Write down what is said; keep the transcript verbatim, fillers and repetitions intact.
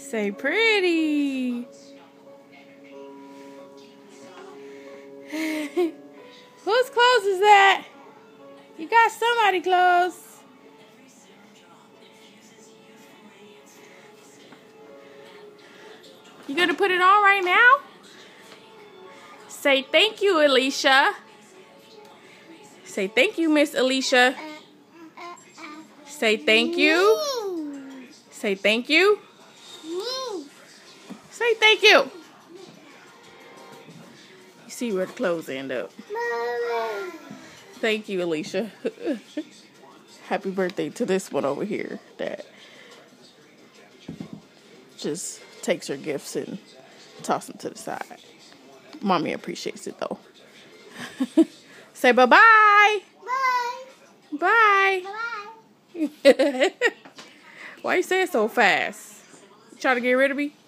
Say pretty. Whose clothes is that? You got somebody clothes. You gonna put it on right now? Say thank you, Alisha. Say thank you, Miss Alisha. Say thank you. Say thank you. Say thank you. You see where the clothes end up. Thank you, Alisha. Happy birthday to this one over here that just takes her gifts and tosses them to the side. Mommy appreciates it though. Say bye-bye. Bye. Bye. Bye. Why you saying so fast? You trying to get rid of me?